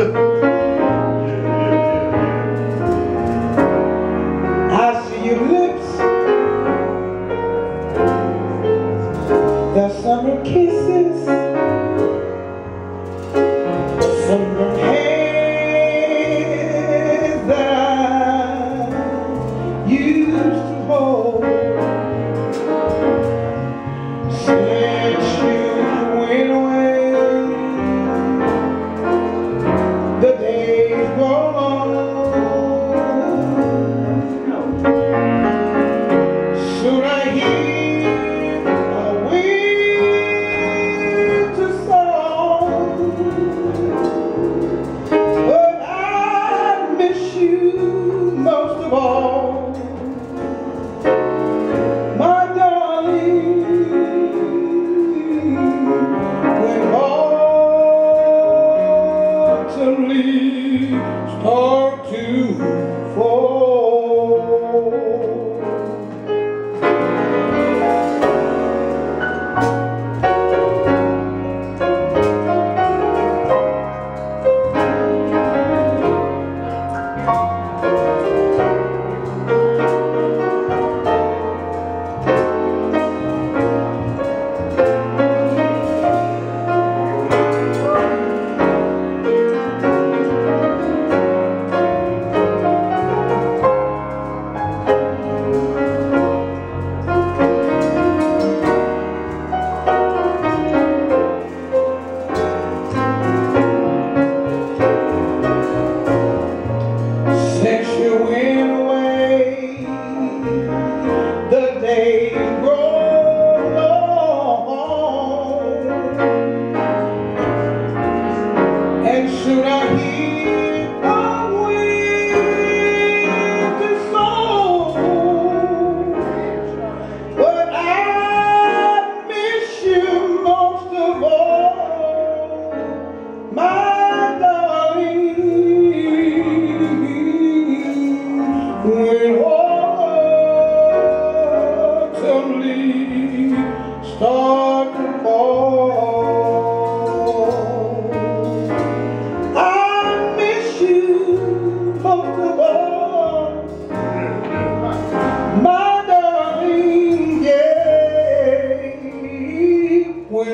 I see your lips, the summer kisses from your hands that I used to hold. Since you went away, the days grow long. Soon I hear a winter song, but I miss you most of all, my darling. When autumn leaves start to fall, since you went away, the days grow long, and soon I hear a winter song, but I miss you most of all, my darling. When autumn leaves start to fall, I miss you most of all, my darling, yeah. When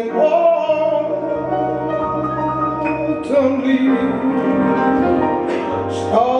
autumn leaves start